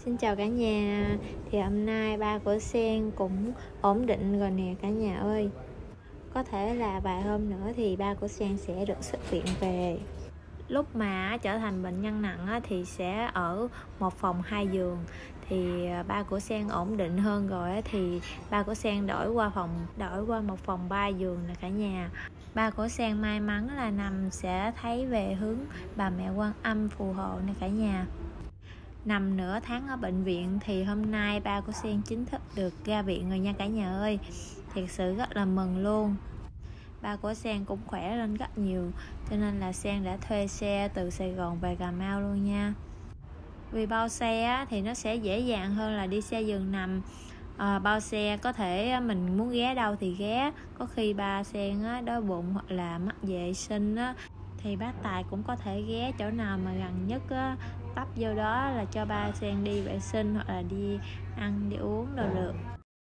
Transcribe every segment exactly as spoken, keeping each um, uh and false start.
Xin chào cả nhà. Thì hôm nay ba của Sen cũng ổn định rồi nè cả nhà ơi. Có thể là vài hôm nữa thì ba của Sen sẽ được xuất viện về. Lúc mà trở thành bệnh nhân nặng thì sẽ ở một phòng hai giường. Thì ba của Sen ổn định hơn rồi thì ba của Sen đổi qua phòng đổi qua một phòng ba giường nè cả nhà. Ba của Sen may mắn là nằm sẽ thấy về hướng bà mẹ Quan Âm phù hộ nè cả nhà. Nằm nửa tháng ở bệnh viện thì hôm nay ba của Sen chính thức được ra viện rồi nha cả nhà ơi. Thiệt sự rất là mừng luôn. Ba của Sen cũng khỏe lên rất nhiều, cho nên là Sen đã thuê xe từ Sài Gòn về Cà Mau luôn nha. Vì bao xe thì nó sẽ dễ dàng hơn là đi xe giường nằm. à, Bao xe có thể mình muốn ghé đâu thì ghé. Có khi ba Sen đói bụng hoặc là mắc vệ sinh á, thì bác Tài cũng có thể ghé chỗ nào mà gần nhất á, tấp vô đó là cho ba Sen đi vệ sinh hoặc là đi ăn đi uống đâu được.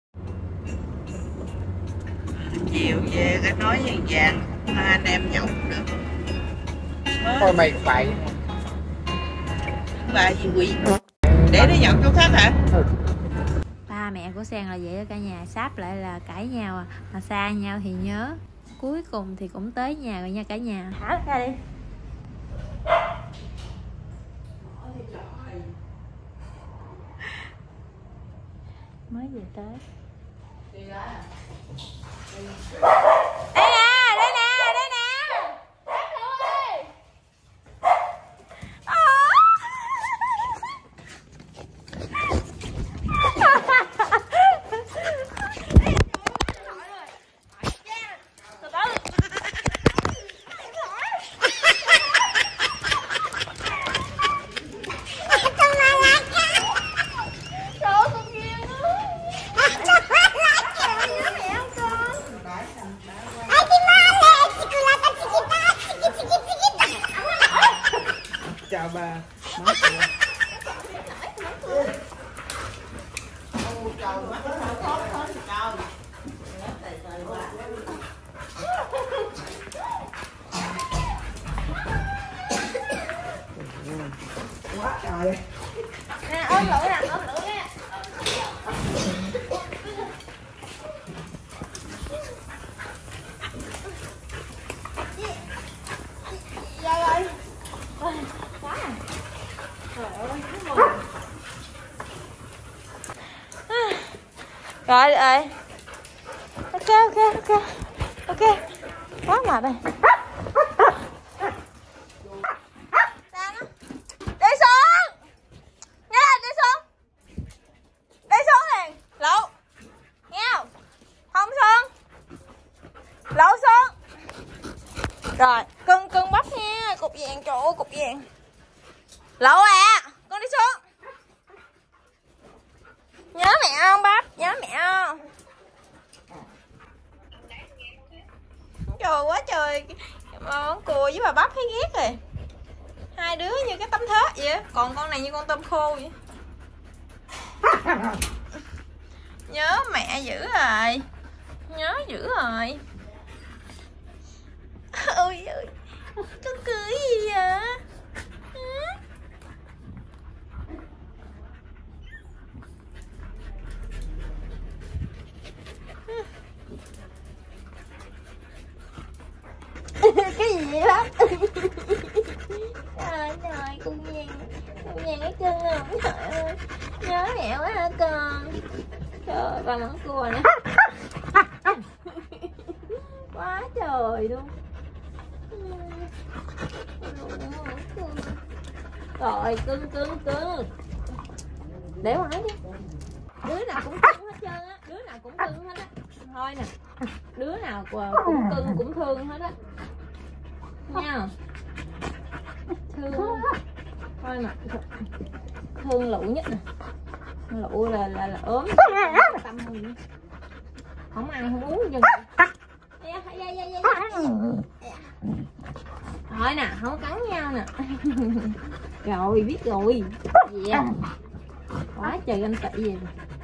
Chiều về cái nói vàng vàng hai anh em nhậu được. Thôi mày phải Bà gì quỷ để nó nhậu chỗ khác hả? Ba mẹ của Sen là vậy đó cả nhà, sáp lại là cãi nhau à, mà xa nhau thì nhớ. Cuối cùng thì cũng tới nhà rồi nha cả nhà. Thả ra đi. Mới về tới. Đây nè, đây nè, đây nè. Bác ơi. chào bà. Quá trời. Nè, ôm lưỡi nè, ôm lưỡi nè. Dạ rồi. Quá à. Trời ơi, mừng. Rồi rồi. Ok ok ok. Ok. Quá mệt rồi. Đi xuống. Nha, đi xuống. Đi xuống liền. Lậu. Nghe không? Không xuống. Lậu xuống. Rồi, cưng cưng bắp nha, cục vàng, trời ơi cục vàng. Lậu à, con đi xuống. Nhớ mẹ không bắp, nhớ mẹ không? Trời quá trời, con cua với bà bắp thấy ghét rồi. Hai đứa như cái tấm thớt vậy, còn con này như con tôm khô vậy. Nhớ mẹ dữ rồi, nhớ dữ rồi. Ôi ơi, con cười gì vậy? Cái gì vậy đó? Trời trời, con Vàng, con Vàng cái cưng không? Trời ơi, nhớ mẹ quá hả con? Trời ơi, ba món cua nè. Quá trời luôn. Rồi, cưng cưng cưng. Để ngoài đi. Đứa nào cũng cưng hết trơn á, đứa nào cũng cưng hết á. Thôi nè, đứa nào cũng cưng cũng thương hết á. Nha. Thương. Thôi mà thương Lụ nhất nè. Lụ là là là ốm tâm hơn. Không ăn không uống gì. Thôi nè, không cắn nhau nè. Rồi biết rồi. Yeah. Quá trời anh tị gì.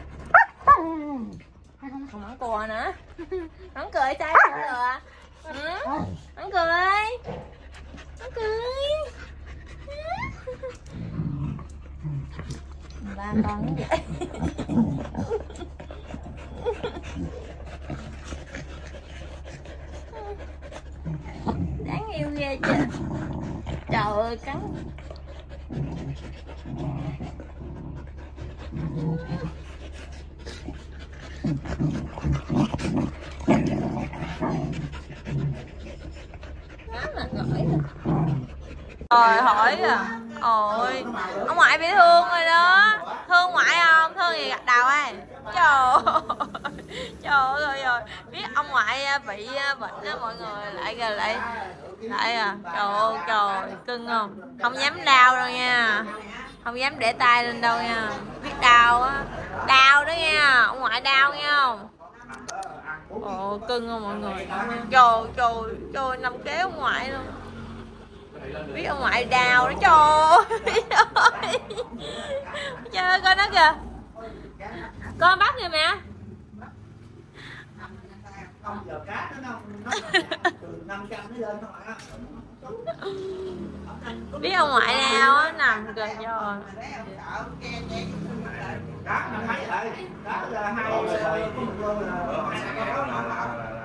Không ăn cua nữa. Hắn cười trai không lừa. Ừ. Hắn cười. Hắn cười. ba con cũng vậy. Đáng yêu ghê chứ. Trời ơi cắn. Rồi hỏi à. Ôi, ông ngoại bị thương rồi đó. Thương ngoại không? Thương gì gạch đầu ai? Trời ơi. Trời ơi rồi. Biết ông ngoại bị bệnh đó mọi người. Lại kìa lại. Lại à. Trời ơi trời. Cưng không? Không dám đau đâu nha. Không dám để tay lên đâu nha. Biết đau á. Đau đó nha. Ông ngoại đau nghe không? Ồ cưng không mọi người. Trời trời trời nằm kế ông ngoại luôn. Biết ông ngoại đau đó trời ơi. Trời ơi coi nó kìa. Con bắt kìa mẹ. Biết ông ngoại đau á nằm kìa trời. Đó năm mấy rồi. Đó là hai